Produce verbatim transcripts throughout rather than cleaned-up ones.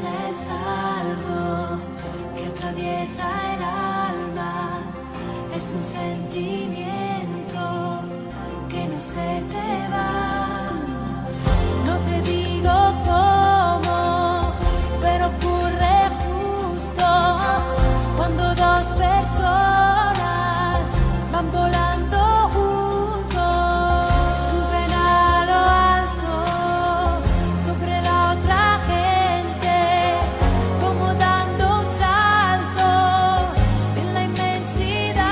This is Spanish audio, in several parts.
es algo que atraviesa el alma, es un sentimiento que no se te va. No te digo cómo, pero ocurre justo cuando dos personas van volando juntos, suben a lo alto sobre la otra gente, como dando un salto en la inmensidad.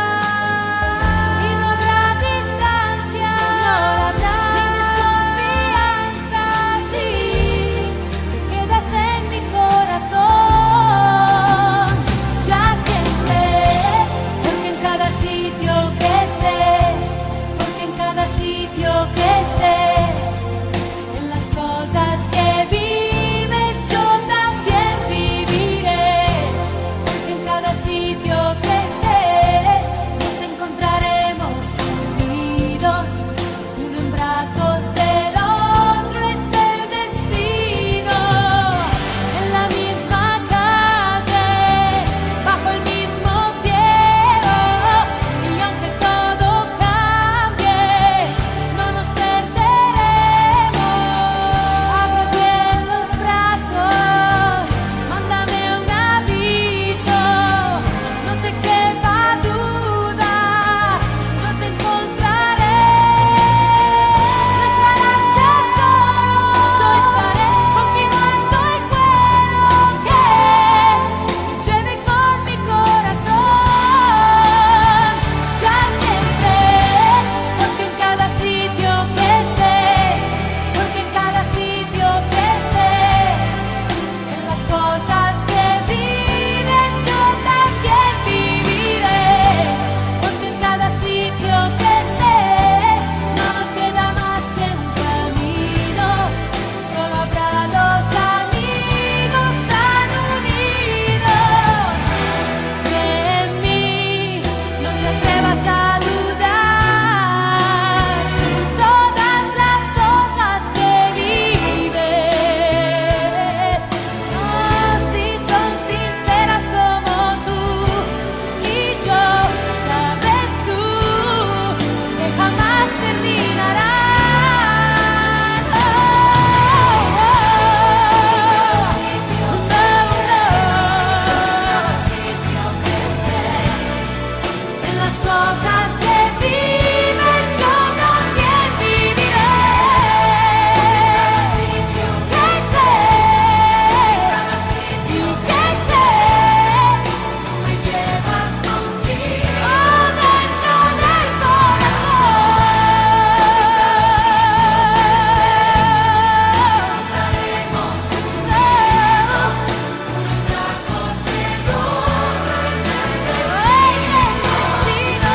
Y no habrá distancia, no habrá ni desconfianza, si te quedas en mi corazón, ya siempre, porque en cada sitio que estés, porque en cada sitio que estés, en las cosas que vives yo también viviré, porque en cada sitio que estés nos encontraremos unidos, uno en brazos del otro es el destino, en la misma calle, bajo el mismo cielo, y aunque todo cambie, no nos perderemos. Abre bien los brazos, mándame un aviso, no te quepa duda, yo te encontraré. No estarás ya solo, yo estaré continuando el vuelo que lleve con mi corazón, ya siempre, porque en cada sitio que estés, porque en cada sitio que estés, en las cosas que vives yo también viviré, porque en cada sitio que estés no nos queda más que un camino, solo habrá dos amigos tan unidos, que en mí no te atrevas a dudar, todas las cosas que vives, oh, si son sinceras como tú y yo, sabes tú que jamás terminarán. Oh, oh, en las cosas que vives yo también viviré, que estés y que estés, me llevas contigo dentro del corazón. Estaremos unidos, unos brazos del otro es el destino,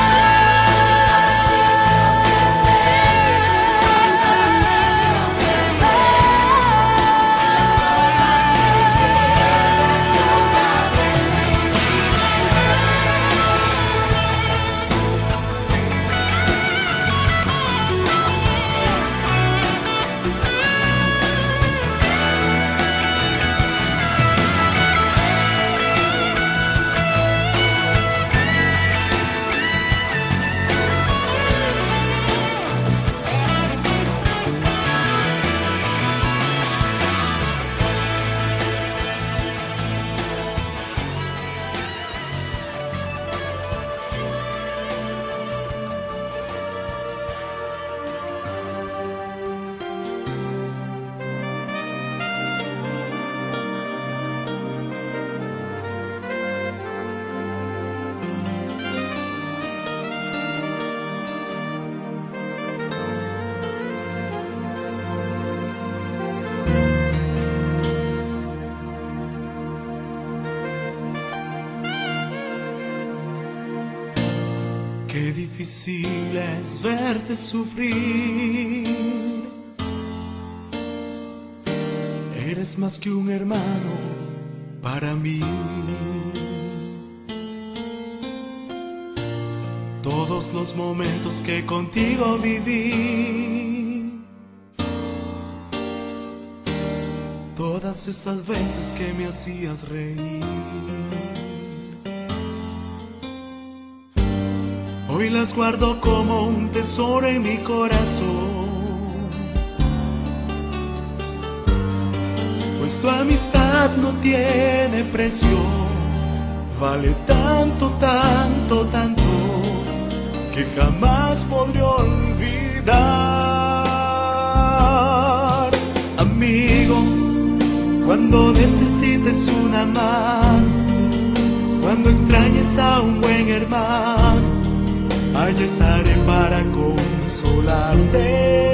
Qué difícil es verte sufrir. Eres más que un hermano para mí. Todos los momentos que contigo viví todas esas veces que me hacías reír. Hoy las guardo como un tesoro en mi corazón, pues tu amistad no tiene precio, vale tanto, tanto, tanto, que jamás podré olvidar. Amigo, cuando necesites una mano, cuando extrañes a un buen hermano, allí estaré para consolarte.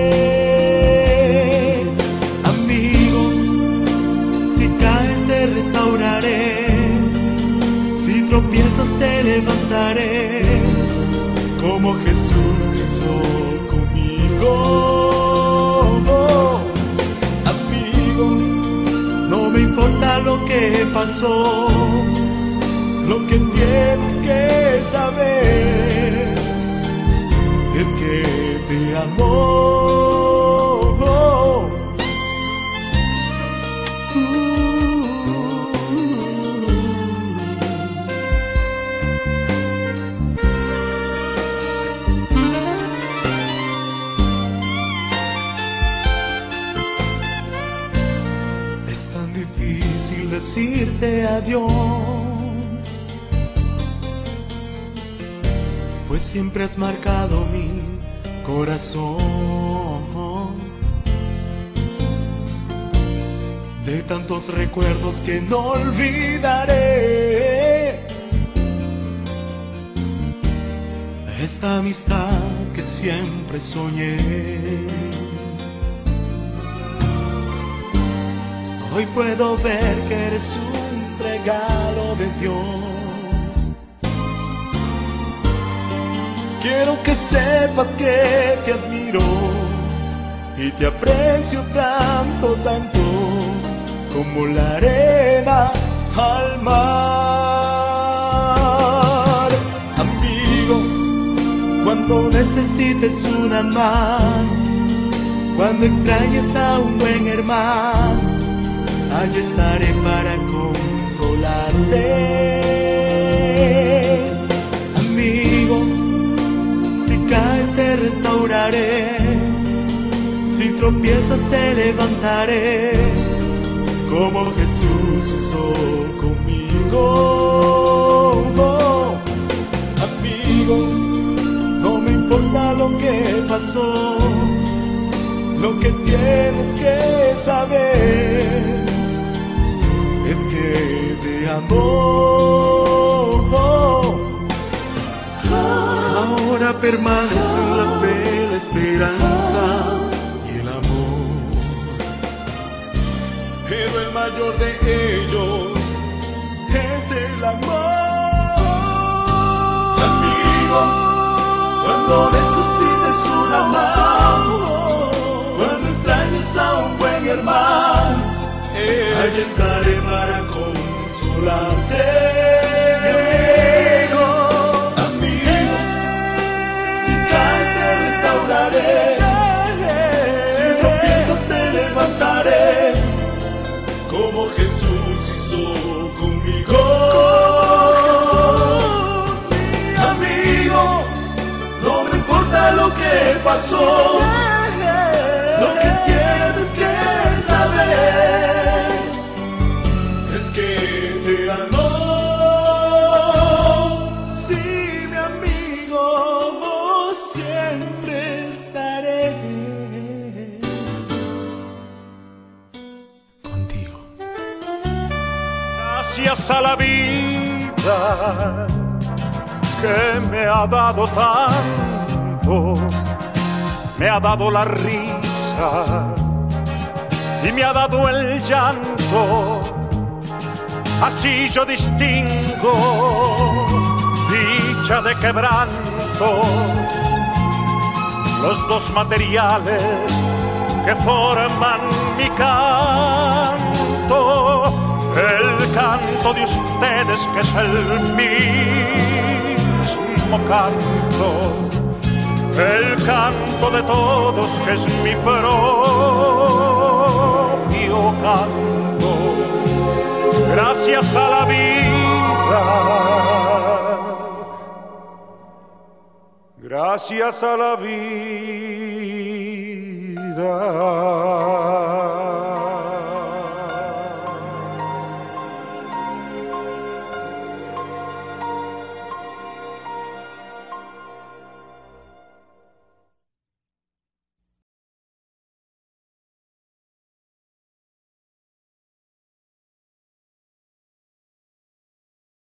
Amigo, si caes te restauraré, si tropiezas te levantaré, como Jesús hizo conmigo. Amigo, no me importa lo que pasó, lo que tienes que saber es que te amo. Es tan difícil decirte adiós, pues siempre has marcado mi corazón, de tantos recuerdos que no olvidaré. Esta amistad que siempre soñé, hoy puedo ver que eres un regalo de Dios. Quiero que sepas que te admiro y te aprecio tanto, tanto, como la arena al mar. Amigo, cuando necesites una mano, cuando extrañes a un buen hermano, allí estaré para consolarte. Amigo, si caes te restauraré, si tropiezas te levantaré, como Jesús hizo conmigo. Amigo, no me importa lo que pasó, lo que tienes que saber es que te amo. Ahora permanecen la fe, la esperanza y el amor, pero el mayor de ellos es el amor. Amigo, cuando necesites una mano, cuando extrañes a un buen hermano, allí estaré para consolarte. Amigo, amigo, si caes te restauraré, si tropiezas te levantaré, como Jesús hizo conmigo. Amigo, no me importa lo que pasó, lo que tienes que saber es que te amo. Sí, mi amigo, siempre estaré contigo. Gracias a la vida que me ha dado tanto, me ha dado la risa y me ha dado el llanto. Así yo distingo dicha de quebranto, los dos materiales que forman mi canto. El canto de ustedes que es el mismo canto, el canto de todos que es mi propio canto. gracias a la vida.